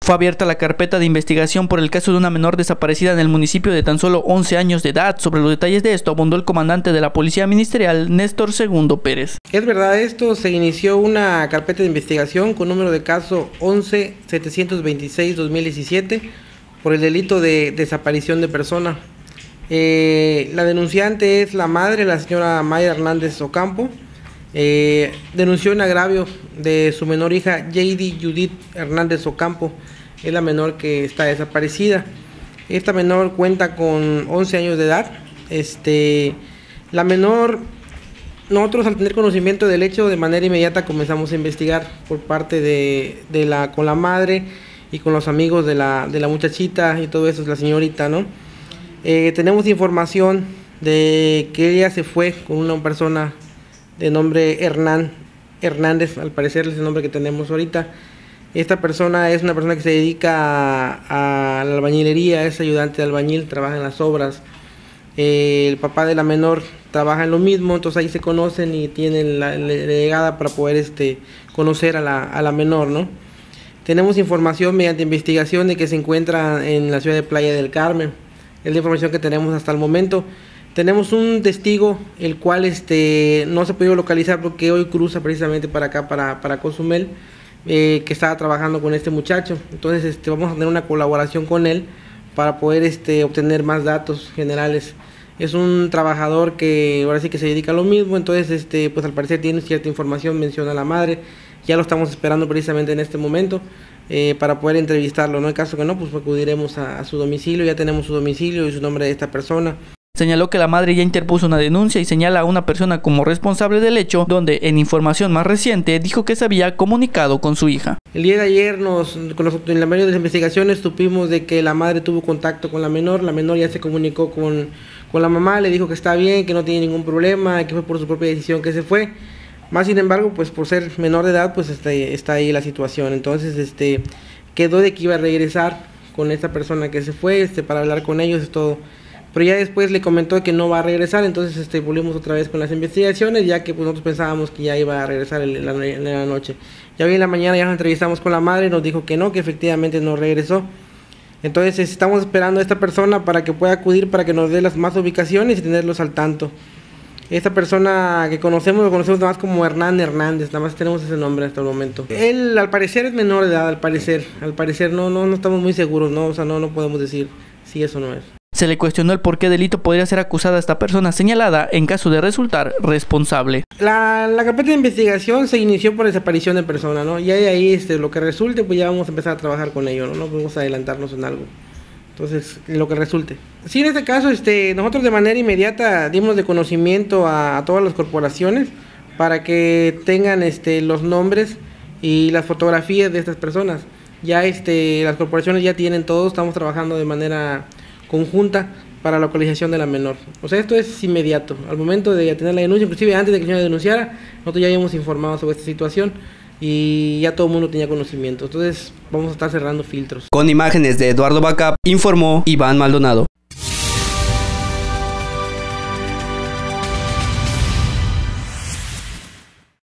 Fue abierta la carpeta de investigación por el caso de una menor desaparecida en el municipio de tan solo 11 años de edad. Sobre los detalles de esto abundó el comandante de la Policía Ministerial, Néstor Segundo Pérez. Es verdad esto, se inició una carpeta de investigación con número de caso 11-726-2017 por el delito de desaparición de persona. La denunciante es la madre, la señora Maya Hernández Ocampo. Denunció un agravio de su menor hija Jady Judith Hernández Ocampo, es la menor que está desaparecida. Esta menor cuenta con 11 años de edad. La menor, nosotros al tener conocimiento del hecho de manera inmediata comenzamos a investigar por parte con la madre y con los amigos de la muchachita y todo eso, es la señorita, ¿no? Tenemos información de que ella se fue con una persona de nombre Hernández, al parecer es el nombre que tenemos ahorita. Esta persona es una persona que se dedica a la albañilería, es ayudante de albañil, trabaja en las obras. El papá de la menor trabaja en lo mismo, entonces ahí se conocen y tienen la llegada para poder conocer a la menor, ¿no? Tenemos información mediante investigación de que se encuentra en la ciudad de Playa del Carmen. Es la información que tenemos hasta el momento. Tenemos un testigo, el cual no se ha podido localizar porque hoy cruza precisamente para acá, para Cozumel, que estaba trabajando con este muchacho. Entonces vamos a tener una colaboración con él para poder obtener más datos generales. Es un trabajador que ahora sí que se dedica a lo mismo, entonces pues al parecer tiene cierta información, menciona a la madre. Ya lo estamos esperando precisamente en este momento para poder entrevistarlo, ¿no? En caso que no, pues acudiremos a su domicilio, ya tenemos su domicilio y su nombre de esta persona. Señaló que la madre ya interpuso una denuncia y señala a una persona como responsable del hecho, donde en información más reciente dijo que se había comunicado con su hija. El día de ayer en la mayoría de las investigaciones supimos de que la madre tuvo contacto con la menor ya se comunicó con la mamá, le dijo que está bien, que no tiene ningún problema, que fue por su propia decisión que se fue. Más sin embargo, pues por ser menor de edad, pues está ahí la situación. Entonces quedó de que iba a regresar con esta persona que se fue para hablar con ellos, es todo. Pero ya después le comentó que no va a regresar, entonces volvimos otra vez con las investigaciones, ya que pues nosotros pensábamos que ya iba a regresar en la noche. Ya hoy en la mañana ya nos entrevistamos con la madre, nos dijo que no, que efectivamente no regresó. Entonces estamos esperando a esta persona para que pueda acudir, para que nos dé las más ubicaciones y tenerlos al tanto. Esta persona que conocemos, lo conocemos nada más como Hernán Hernández, nada más tenemos ese nombre hasta el momento. Él al parecer es menor de edad, al parecer no estamos muy seguros, ¿no? O sea, no podemos decir si eso no es. Se le cuestionó el por qué delito podría ser acusada esta persona señalada en caso de resultar responsable. La carpeta de investigación se inició por desaparición de persona, ¿no? Y de ahí lo que resulte, pues ya vamos a empezar a trabajar con ello, ¿no? No podemos adelantarnos en algo. Entonces, lo que resulte. Sí, en este caso, nosotros de manera inmediata dimos de conocimiento a todas las corporaciones para que tengan los nombres y las fotografías de estas personas. Ya las corporaciones ya tienen todo, estamos trabajando de manera conjunta para la localización de la menor. O sea, esto es inmediato. Al momento de tener la denuncia, inclusive antes de que la señora denunciara, nosotros ya habíamos informado sobre esta situación y ya todo el mundo tenía conocimiento. Entonces vamos a estar cerrando filtros. Con imágenes de Eduardo Bacap, informó Iván Maldonado.